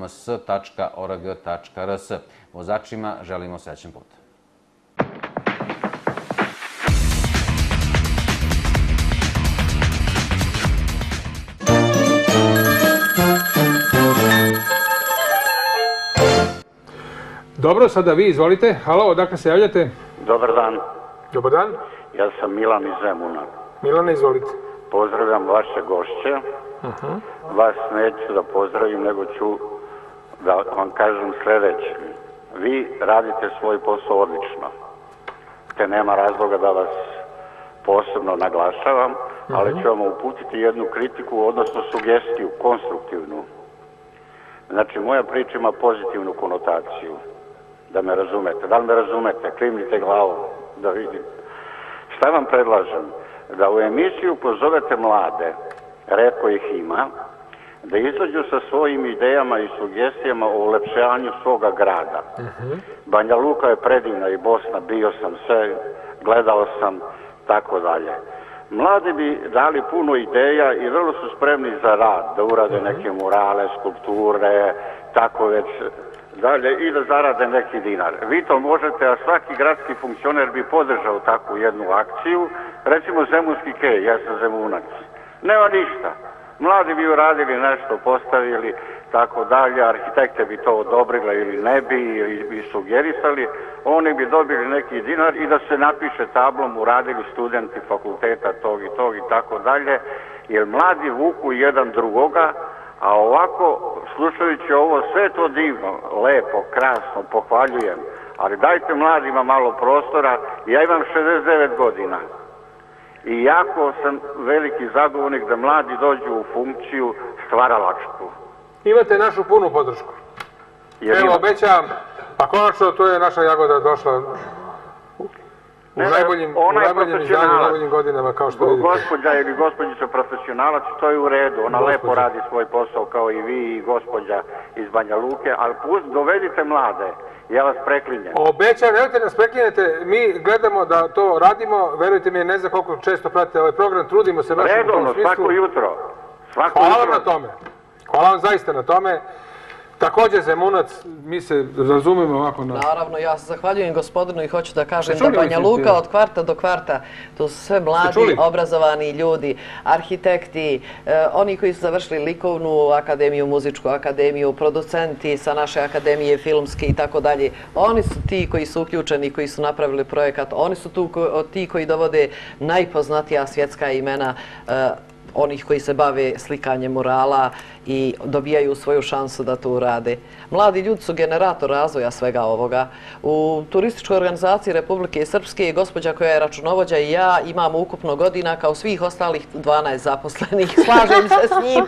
H: ams.org.rs. Vozačima želimo srećan put.
A: Dobro, sada vi, izvolite. Halo, odakle se javljate?
I: Dobar dan.
A: Dobar dan.
I: Ja sam Milan iz Zemuna.
A: Milane, izvolite.
I: Pozdravljam vaše gošće. Vas neću da pozdravim, nego ću da vam kažem sljedeće. Vi radite svoj posao odlično. Te nema razloga da vas posebno naglašavam, ali ću vam uputiti jednu kritiku, odnosno sugestiju, konstruktivnu. Znači, moja priča ima pozitivnu konotaciju. Da me razumete. Da li me razumete? Klimnite glavom da vidim. Šta vam predlažem? Da u emisiju pozovete mlade, retko ih ima, da izađu sa svojim idejama i sugestijama o ulepšavanju svoga grada. Banja Luka je predivna i Bosna, bio sam sve, gledao sam, tako dalje. Mladi bi dali puno ideja i vrlo su spremni za rad, da urade neke murale, skulpture, tako već dalje i da zarade neki dinar. Vi to možete, a svaki gradski funkcioner bi podržao takvu jednu akciju. Recimo Zemunski kej, ja sam Zemunac. Nema ništa. Mladi bi uradili nešto, postavili, tako dalje, arhitekte bi to odobrili ili ne bi, ili bi sugerisali, oni bi dobili neki dinar i da se napiše tablom, uradili studenti fakulteta tog i tako dalje, jer mladi vuku jedan drugoga, a ovako, slušajući ovo, sve to divno, lepo, krasno, pohvaljujem, ali dajte mladima malo prostora, ja imam 69 godina i jako sam veliki zagovornik da mladi dođu u funkciju stvaralačku.
A: Imate našu punu podršku. Evo, obećam, pa konačno to je naša Jagoda došla u najboljim izdanju, u najboljim godinama, kao što vidite.
I: Gospođa ili gospođica profesionalac, to je u redu, ona lepo radi svoj posao kao i vi i gospođa iz Banja Luke, ali dovedite mlade, ja vas preklinjem.
A: Obećam, nemojte nas preklinjete, mi gledamo da to radimo, verujte mi, ne znam koliko često pratite ovaj program, trudimo se baš u tom smislu.
I: Redovno, svako jutro.
A: Hvala vam na tome. Hvala vam zaista na tome. Također Zemunac, mi se razumemo ovako na...
B: Naravno, ja se zahvaljujem gospodinu i hoću da kažem da Banja Luka od kvarta do kvarta, to su sve mladi, obrazovani ljudi, arhitekti, oni koji su završili likovnu akademiju, muzičku akademiju, producenti sa naše akademije, filmske i tako dalje. Oni su ti koji su uključeni, koji su napravili projekat, oni su ti koji dovode najpoznatija svjetska imena onih koji se bave slikanjem murala i dobijaju svoju šansu da to urade. Mladi ljudi su generator razvoja svega ovoga. U turističkoj organizaciji Republike Srpske gospođa koja je računovođa i ja imamo ukupno godina kao svih ostalih 12 zaposlenih. Slažem se s njim.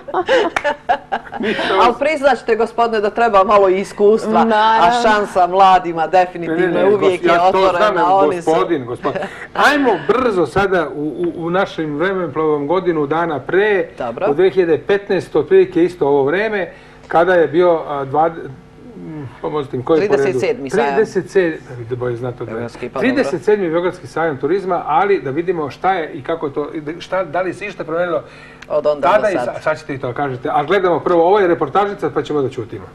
B: Ali priznaćete, gospodine, da treba malo iskustva, a šansa mladima definitivno uvijek je otvorena.
A: Gospodin. Ajmo brzo sada u našem vremenplovom godinu dana pre, u 2015. otprilike isto ovo vreme, kada je bio
B: 37.
A: Beogradski sajam turizma, ali da vidimo šta je i kako to, da li se išta promenilo
B: od onda do sad.
A: Sad ćete i to kažete, a gledamo prvo, ovo je reportažica pa ćemo da ćutimo.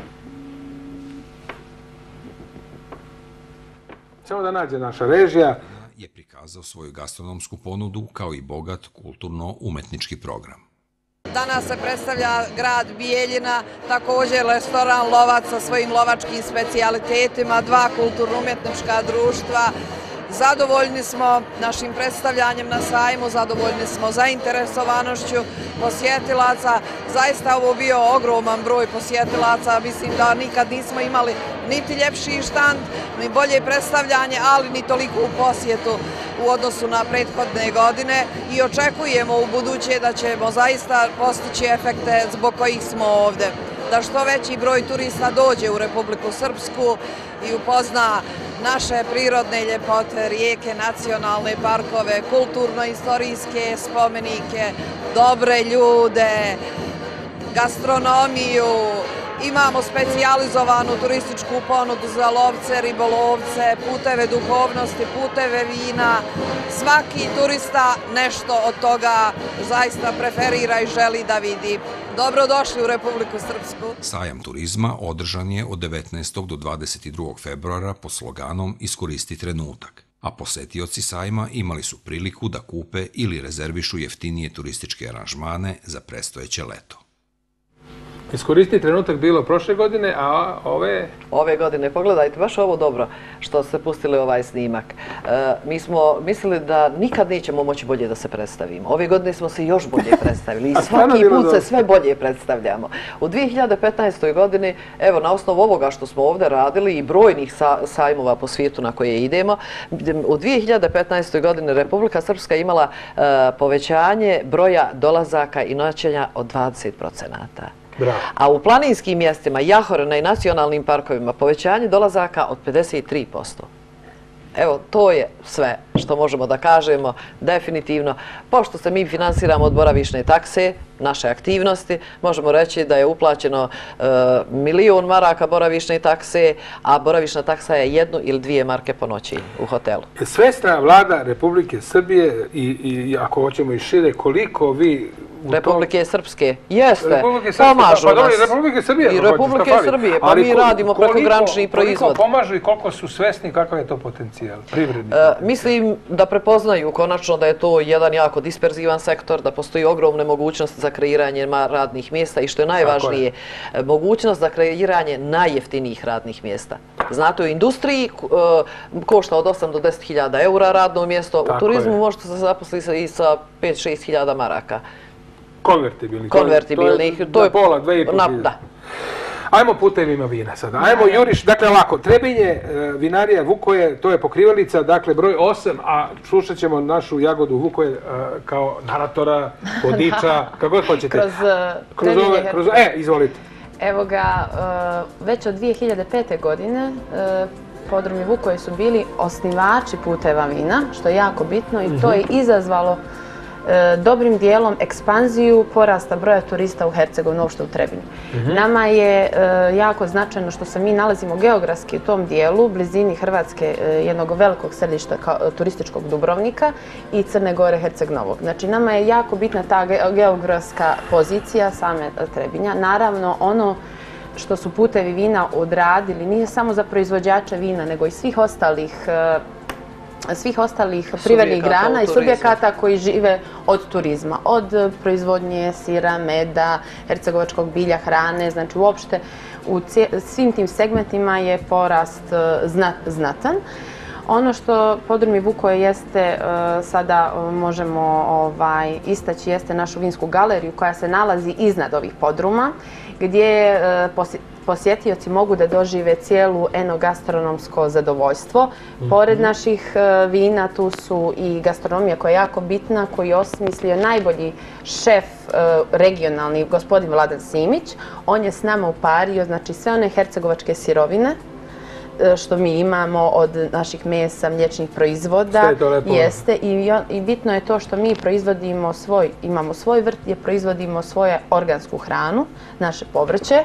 A: Samo da nađe naša režija.
J: Je prikazao svoju gastronomsku ponudu kao i bogat kulturno-umetnički program.
K: Danas se predstavlja grad Bijeljina, također restoran Lovac sa svojim lovačkim specijalitetima, 2 kulturno-umjetnička društva. Zadovoljni smo našim predstavljanjem na sajmu, zadovoljni smo zainteresovanošću posjetilaca. Zaista ovo bio ogroman broj posjetilaca, mislim da nikad nismo imali niti ljepši štand, ni bolje predstavljanje, ali ni toliko u posjetu u odnosu na prethodne godine i očekujemo u buduće da ćemo zaista postići efekte zbog kojih smo ovdje. Da što veći broj turista dođe u Republiku Srpsku i upozna naše prirodne ljepote, rijeke, nacionalne parkove, kulturno-istorijske spomenike, dobre ljude, gastronomiju. Imamo specijalizovanu turističku ponudu za lovce, ribolovce, puteve duhovnosti, puteve vina. Svaki turista nešto od toga zaista preferira i želi da vidi. Dobrodošli u Republiku Srpsku.
J: Sajam turizma održan je od 19. do 22. februara pod sloganom Iskoristi trenutak, a posetioci sajma imali su priliku da kupe ili rezervišu jeftinije turističke aranžmane za predstojeće leto.
A: Iskoristi trenutak bilo prošle godine, a
B: ove godine, pogledajte, baš ovo dobro što ste pustili ovaj snimak. Mi smo mislili da nikad nećemo moći bolje da se predstavimo. Ove godine smo se još bolje predstavili i svaki put se sve bolje predstavljamo. U 2015. godini, evo, na osnovu ovoga što smo ovdje radili i brojnih sajmova po svijetu na koje idemo, u 2015. godini Republika Srpska imala povećanje broja dolazaka i noćenja od 20%. A u planinskim mjestima, Jahorana i nacionalnim parkovima, povećanje dolazaka od 53%. Evo, to je sve što možemo da kažemo, definitivno. Pošto se mi finansiramo od boravišne takse, naše aktivnosti, možemo reći da je uplaćeno 1.000.000 maraka boravišne takse, a boravišna taksa je 1 ili 2 marke po noći u hotelu.
A: Svesna vlada Republike Srbije i ako hoćemo i šire, koliko vi...
B: Republike Srpske, jeste, pomažu nas.
A: Republike Srbije.
B: I Republike Srbije, pa mi radimo prekogranični proizvod.
A: Koliko pomažu i koliko su svesni kakav je to potencijal, privredni?
B: Mislim da prepoznaju konačno da je to jedan jako disperzivan sektor, da postoji ogromne mogućnosti za kreiranje radnih mjesta i što je najvažnije, mogućnost za kreiranje najjeftinijih radnih mjesta. Znate, u industriji košta od 8 do 10.000 eura radno mjesto, u turizmu možete se zaposliti i sa 5-6 hiljada maraka.
A: Konvertibilnih. To je pola, 2,5.
B: Da.
A: Ajmo putevima vina sada. Ajmo Juriš, dakle ovako, Trebinje, vinarija Vukoje, to je pokrivalica, dakle broj 8, a slušat ćemo našu Jagodu Vukoje kao naratora, vodiča, kako god hoćete.
C: Kroz Trebinje.
A: Izvolite.
C: Evo ga, već od 2005. godine podrumi Vukoje su bili osnivači puteva vina, što je jako bitno i to je izazvalo dobrim dijelom ekspanziju porasta broja turista u Hercegovini, uopšte u Trebinju. Nama je jako značajno što se mi nalazimo geografski u tom dijelu, u blizini Hrvatske, jednog velikog središta turističkog Dubrovnika i Crne Gore, Herceg-Novog. Znači, nama je jako bitna ta geografska pozicija same Trebinja. Naravno, ono što su putevi vina odradili nije samo za proizvođače vina, nego i svih ostalih privrednih grana i subjekata koji žive od turizma. Od proizvodnje sira, meda, hercegovačkog bilja, hrane, znači uopšte u svim tim segmentima je porast znatan. Ono što podrumi Vukoje jeste, sada možemo istaći, jeste našu vinsku galeriju koja se nalazi iznad ovih podruma, gdje posjetioci mogu da dožive cijelu enogastronomsko zadovoljstvo. Pored naših vina tu su i gastronomija koja je jako bitna, koju je osmislio najbolji šef regionalni, gospodin Vladan Simić. On je s nama upario, znači sve one hercegovačke sirovine što mi imamo od naših mesa, mliječnih proizvoda, jeste i bitno je to što mi proizvodimo imamo svoj vrt gdje proizvodimo svoju organsku hranu, naše povrće.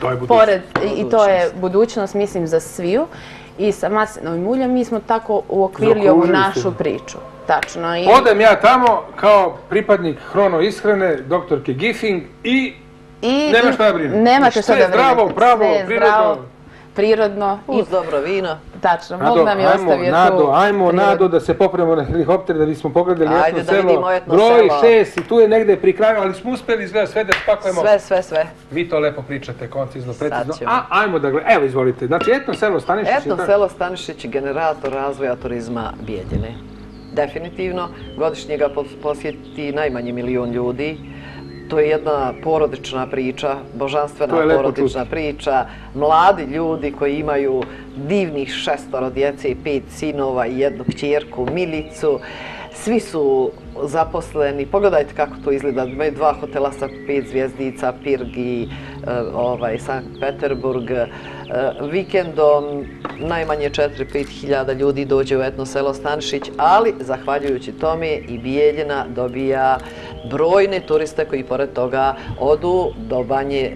C: I to je budućnost, mislim, za sviju. I sa maslinovim uljem mi smo tako uokvirili ovu našu priču. Tačno.
A: Odem ja tamo kao pripadnik hrono ishrane, doktorke Giffing i nema šta da brinem.
C: Nemate šta da brinete.
A: Sve zdravo, pravo, prirodno.
C: Prirodno.
B: Uz dobro vino.
C: Tačno, Bog nam je ostavio tu.
A: Ajmo, Nado, da se popremo na helikopter, da bismo pogledali etno selo.
B: Etno
A: broj 6 i tu je negde pri kraju, ali smo uspeli izgleda sve da spakujemo.
B: Sve.
A: Vi to lepo pričate, koncizno, precizno. Ajmo da gledamo. Evo, izvolite. Znači, etno selo Stanišić.
B: Etno selo Stanišić je generator razvoja turizma Bijeljine. Definitivno, godišnje ga posjeti najmanje 1.000.000 ljudi. To je jedna porodična priča, božanstvena porodična priča. Mladi ljudi koji imaju divnih 6 djece i 5 sinova i 1 kćerku, Milicu. Svi su zaposleni. Pogledajte kako to izgleda. Imaju 2 hotela sa 5 zvjezdica, Pirg i Sankt Peterburg. Vikendom najmanje 4-5 hiljada ljudi dođe u etno selo Stanišić, ali zahvaljujući tome i Bijeljina dobija brojne turiste koji pored toga odu do banje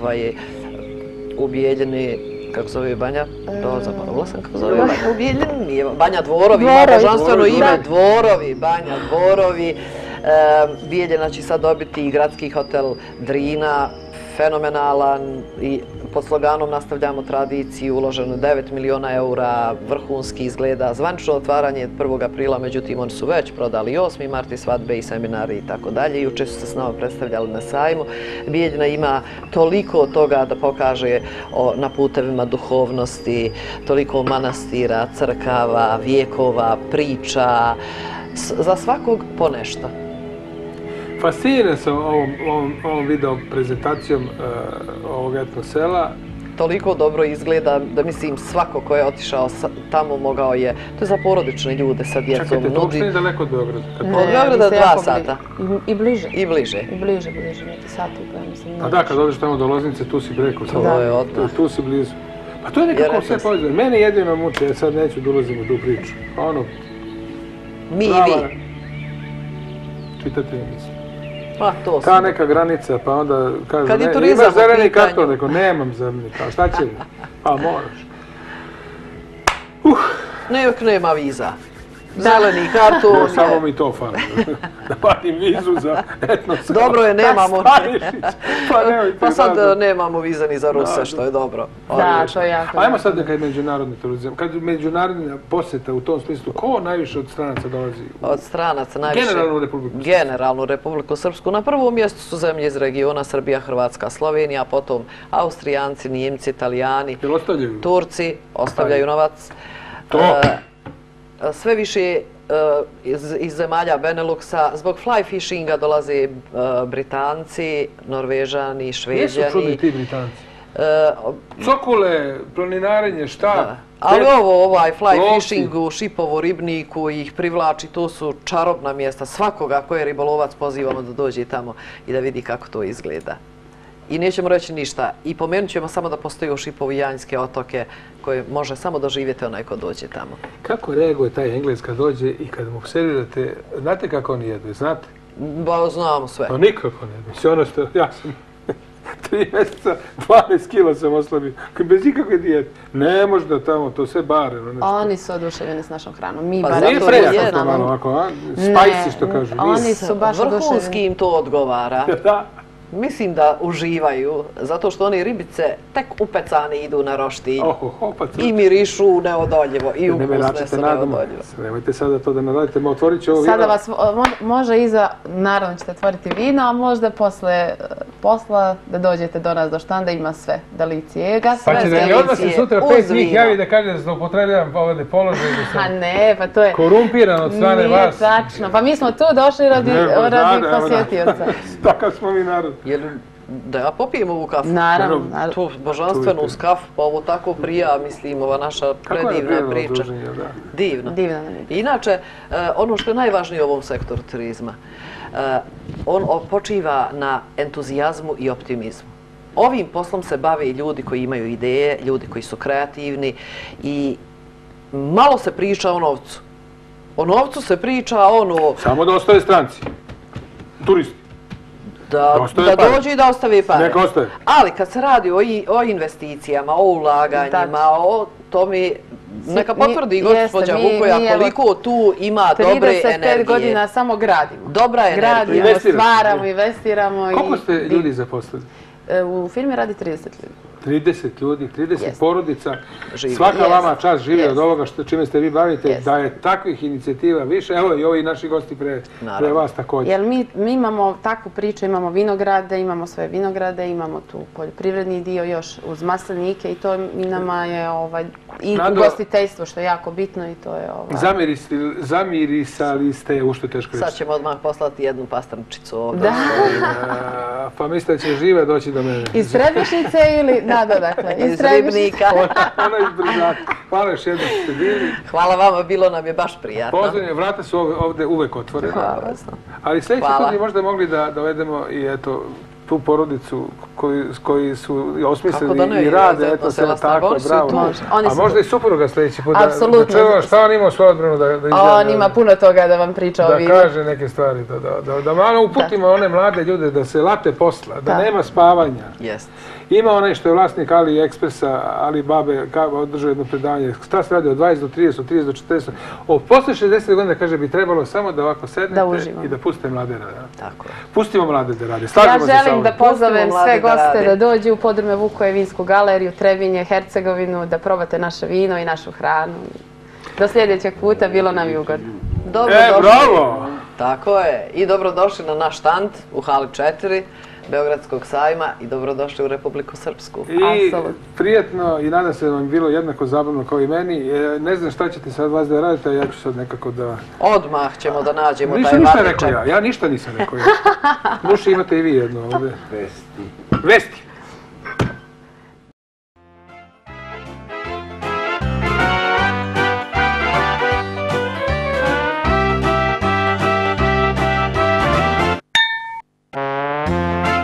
B: u Bijeljini. Kako zove Banja? Zaboravila sam kako zove Banja u Bijeljini. Banja Dvorovi, ima božanstveno ime. Dvorovi, Banja Dvorovi. Bijeljina će sad dobiti i gradski hotel Drina, fenomenalan i pod sloganom nastavljamo tradiciju, uloženo 9 miliona eura, vrhunski izgleda, zvanično otvaranje 1. aprila, međutim oni su već prodali 8. marti, svadbe i seminari i tako dalje. Juče su se s nama predstavljali na sajmu. Bijeljina ima toliko toga da pokaže na putevima duhovnosti, toliko manastira, crkava, vijekova, priča, za svakog po nešto.
A: Fasciniran sam ovom video prezentacijom ovog etno sela.
B: Toliko dobro izgleda da mislim svako ko je otišao tamo mogao je, to je za porodične ljude sa djecom.
A: Čekajte, to uopšte nije daleko od Beograda?
B: Od Beograda 2 sata.
C: I bliže.
B: I bliže.
C: I bliže, neki sati.
A: A da, kad odeš tamo do Loznice, tu si preko.
B: To je odmah.
A: Tu si blizu. A to je nekako sve povezano. Mene jedino muče, ja sad neću da ulazim u tu priču. Ono...
B: Mi i vi.
A: Čitatelji mislim.
B: Pa to
A: ta neka granica, pa onda kažu,
B: imaš
A: zeleni karton, neko, nemam zeleni karton, šta će mi? Pa moraš.
B: Nek nema viza. Zeleni karton.
A: Samo mi to fali. Da vadim vizu za etnos.
B: Dobro je, nemamo. Pa sad nemamo viza ni za Ruse, što je dobro.
C: Da, to je jako.
A: Ajmo sad nekaj međunarodni turizam. Kad međunarodna posjeta u tom smislu, ko najviše od stranaca dolazi?
B: Od stranaca najviše.
A: Generalnu Republiku Srpsku.
B: Generalnu Republiku Srpsku. Na prvom mjestu su zemlje iz regiona Srbija, Hrvatska, Slovenija, potom Austrijanci, Njemci, Italijani, Turci ostavljaju novac. Sve više iz zemalja Beneluxa, zbog fly fishinga dolaze Britanci, Norvežani, Šveđani.
A: Nisu čudni ti Britanci. Cokule, planinarenje, šta?
B: Ali ovaj fly fishing u Šipovu ribniku ih privlači, to su čarobna mjesta. Svakoga ko je ribolovac pozivamo da dođe tamo i da vidi kako to izgleda. I nećemo reći ništa. I pomenut ćemo samo da postoji u Šipovu Janjske otoke koje može samo doživjeti onaj ko dođe tamo.
A: Kako reaguje taj Englez kad dođe i kad mu servirate, znate kako oni jedu, znate?
B: Ba, znamo sve.
A: Pa nikako ne jedu. Sve ono što, ja sam 3 mjeseca, 12 kila sam oslabio. Bez ikakve dijete. Ne može da tamo, to sve bare.
C: Oni su oduševljeni s našom hranom. Mi
A: pa nije prejako to malo ovako, a? Spicy što kažu.
C: Oni su baš oduševljeni.
B: Vrhunski im to odgovara.
A: Da.
B: Mislim da uživaju, zato što oni ribice tek upecane idu na roštilj i mirišu neodoljivo i ukusne su neodoljivo.
A: Nemojte sada to da me radite, otvorit ću ovo vino.
C: Sada vas može iza, naravno ćete otvoriti vino, a možda posle posla da dođete do nas do štanda, ima sve. Delicijega, sve
A: delicije uz vino. Pa će da mi odmah se sutra 5 njih javi da kaže da se upotrebljavam ovdje položaj.
C: A ne, pa to je...
A: Korumpiran od strane vas.
C: Nije tačno, pa mi smo tu došli radi posjetioca.
A: Takav smo mi narod.
B: Da ja popijem ovu kafu.
C: Naravno.
B: To božanstveno uz kafu, pa ovo tako prija, mislim, ova naša predivna priča. Divno. Inače, ono što je najvažnije u ovom sektoru turizma, on počiva na entuzijazmu i optimizmu. Ovim poslom se bave i ljudi koji imaju ideje, ljudi koji su kreativni i malo se priča o novcu. O novcu se priča ono...
A: Samo da ostave stranci. Turisti.
B: Da dođe i da ostave pare.
A: Neka ostave.
B: Ali kad se radi o investicijama, o ulaganjima, o tome, neka potvrdi gospođa Vukoja koliko tu ima dobre energije.
C: 35 godina samo gradimo.
B: Dobra energija.
C: Gradimo, stvaramo, investiramo.
A: Koliko ste ljudi zaposlili?
C: U firmi radi 30 ljudi.
A: 30 ljudi, 30 porodica, svaka vama čast žive od ovoga čime ste vi bavite, da je takvih inicijativa više, evo i ovi naši gosti pre vas također.
C: Jer mi imamo takvu priču, imamo vinograde, imamo sve vinograde, imamo tu poljoprivredni dio još uz maslinike i to nama je i ugostiteljstvo što je jako bitno i to je... Zamirisali ste, u što teško reći.
B: Sad ćemo odmah poslati jednu pastrnčicu ovdje.
A: Pa mislite da će žive doći do mene.
C: Iz Trebišnice ili... dakle,
B: iz Ribnika.
A: Ona iz Brzaka. Hvala još jednom što ste bili.
B: Hvala vama, bilo nam je baš prijatno.
A: Pozdravljanje, vrata su ovdje uvek otvorene. Ali sljedeći put bi možda mogli da dovedemo i eto tu porodicu koji su osmislili i rade, eto se tako, bravo. A možda i supruga sljedeći put da čujemo šta on ima u svoju odbranu da izgleda.
C: On ima puno toga da vam priča o vinu.
A: Da kaže neke stvari, da malo uputimo one mlade ljude da se late posla, da nema spavanja. Ima onaj što je vlasnik AliExpressa, Alibabe, održao jedno predavanje. Šta se radi od 20 do 30, od 30 do 40. Posle 60 godina, kaže, bi trebalo samo da ovako sednete i da pustite mlade da rade.
B: Tako je.
A: Pustimo mlade da rade.
C: Ja želim da pozovem sve goste da dođu u podrume Vukoje vinsku galeriju, Trebinje, Hercegovinu, da probate naše vino i našu hranu. Do sljedećeg puta, bilo nam je ugodno.
A: Bravo!
B: Tako je. I dobrodošli na naš štand u hali 4. Beogradskog sajma i dobrodošli u Republiku Srpsku.
A: I prijetno i nadam se da vam je bilo jednako zabavno kao i meni. Ne znam šta ćete sad vas da radite, a ja ću sad nekako da...
B: Odmah ćemo da nađemo taj
A: varničak. Ništa rekao ja ništa nisam rekao ja. Duši imate i vi jedno ovdje. Vesti. Vesti.